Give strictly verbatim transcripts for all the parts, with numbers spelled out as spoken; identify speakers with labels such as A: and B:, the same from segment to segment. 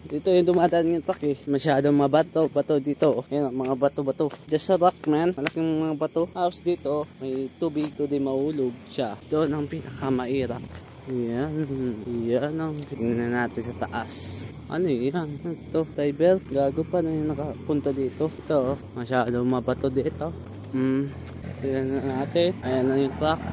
A: Dito yung dumadaan yung truck eh. Masyadong mga bato, bato dito. Ayan, mga bato-bato. Just a rock man. Malaking mga bato. Tapos dito, may tubig to din mahulog siya. Doon ang pinakamairap. Yan. Yan ang tingnan natin sa taas. Ano yan? Ito, diver. Gago pa na yung nakapunta dito. Ito, masyadong mga bato dito. Hmm. Tingnan na natin. Ayan na yung truck.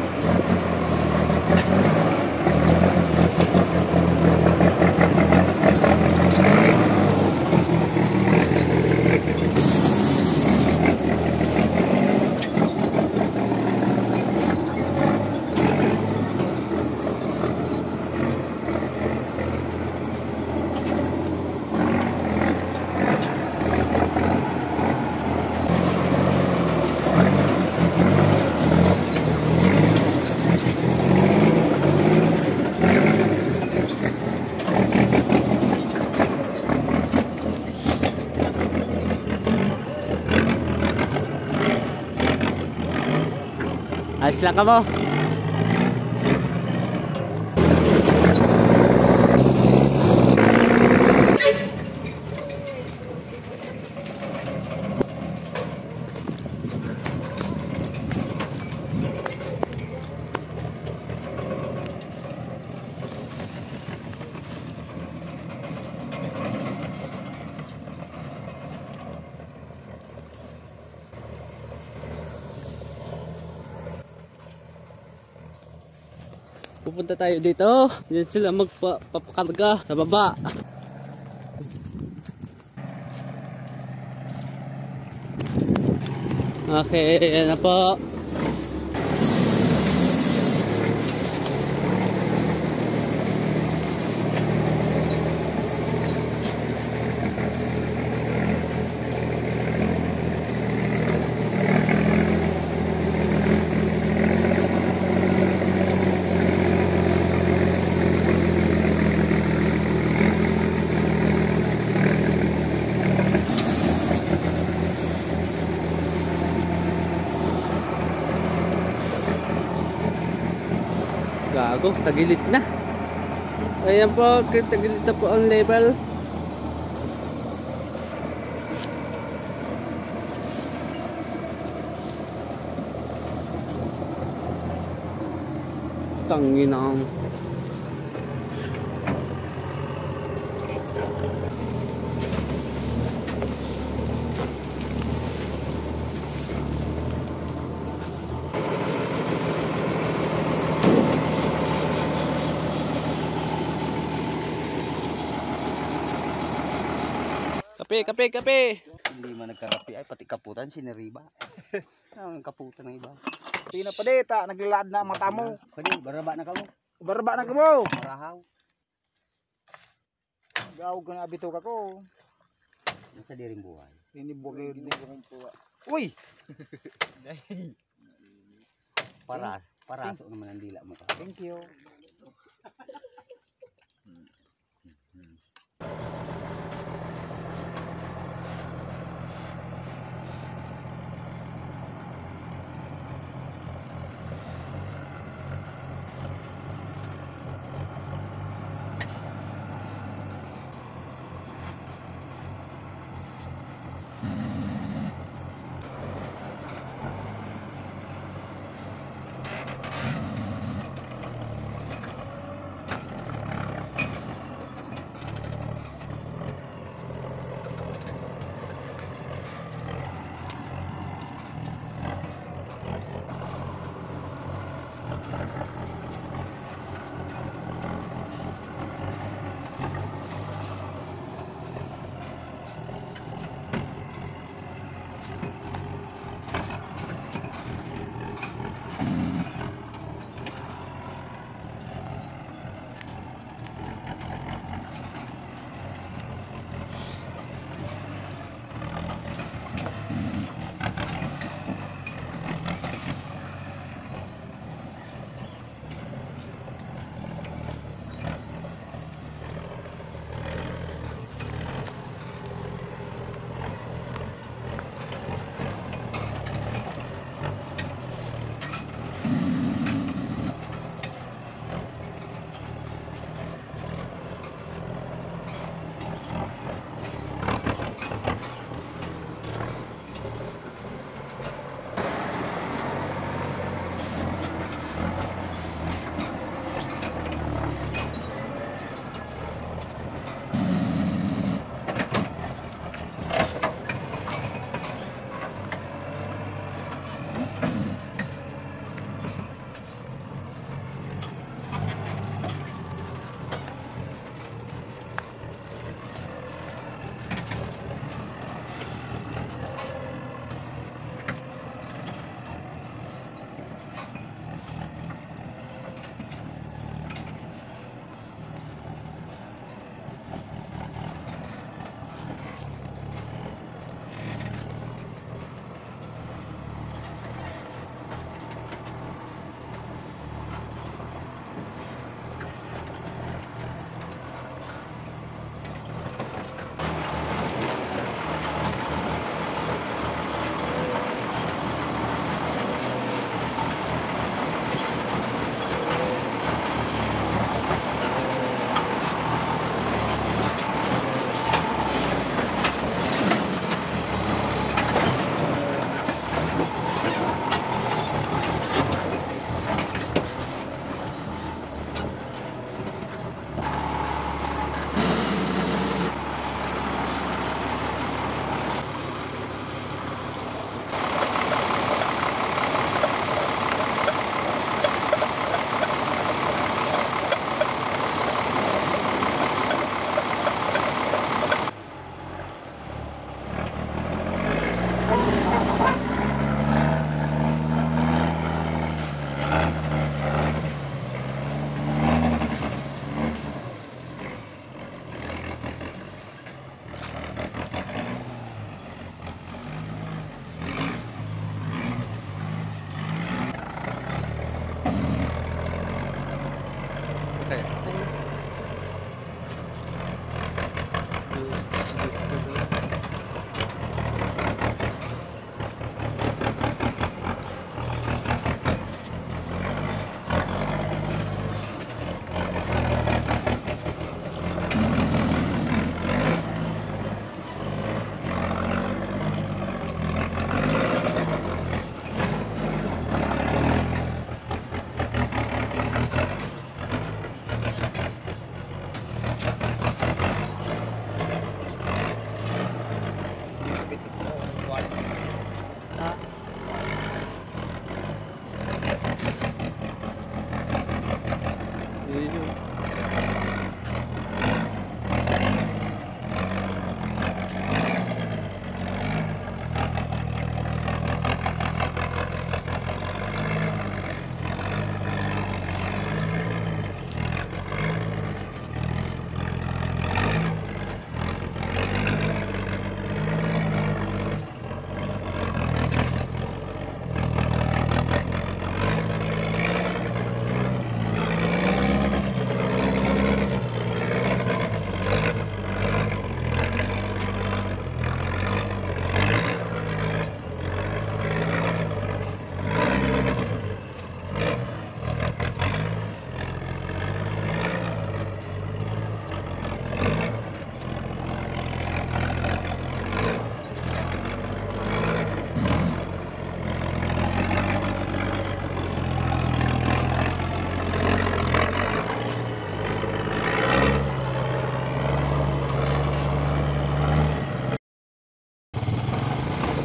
A: Ayos lang ka mo. Pupunta tayo dito. Diyan sila magpapakarga sa baba. Okay, yan na po. Gago, tagilid na. Ayan po, tagilid na po ang level. Tanginang. Kape, kape, kape.
B: Hindi man nagkakape ay pati kaputan siniriba. Ang kaputan ng iba. Tina pa dita, naglalad na ang mata mo. Pwede, baraba na kamo. Baraba na kamo. Marahaw. Gawag ko na abitok ako. Nasa diring buhay. Ini buhay din kong puwa. Uy! Para, para so naman ang dila mo. Thank you.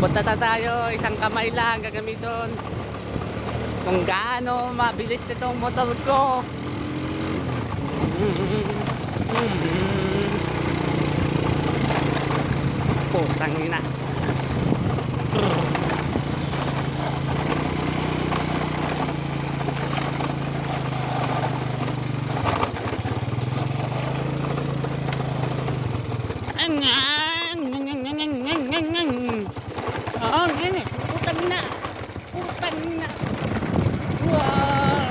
A: Punta na tayo, isang kamay lang gagamiton. Kung gaano mabilis itong motor ko. Putang ina. Oh, gini. Putang ina. Putang ina. Wow.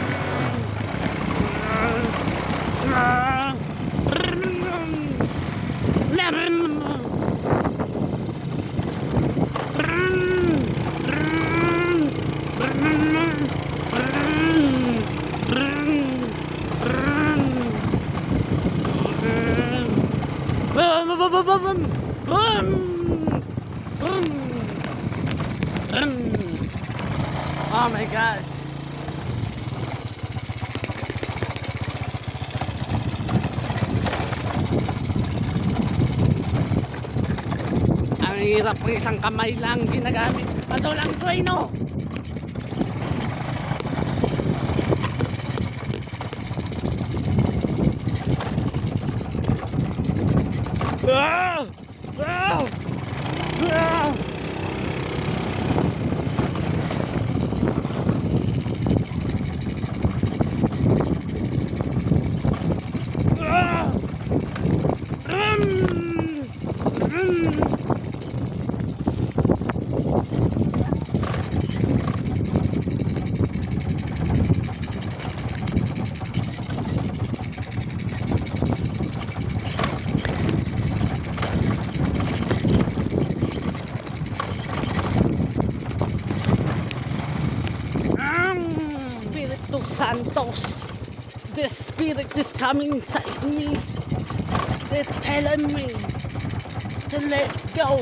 A: Oh my gosh. Ang hirap ng isang kamay lang ginagamit. Kaso lang treno. Ah! Ah! Ah! Espiritu Santos, the spirit is coming inside me. They're telling me to let go.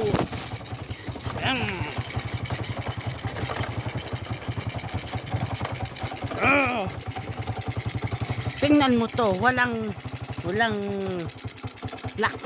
A: Uh. Tingnan mo to, walang walang lock.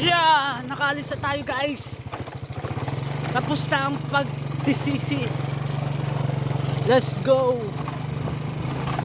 A: Yeah! Nakaalis na tayo guys. Tapos na ang pagsisisi. Let's go!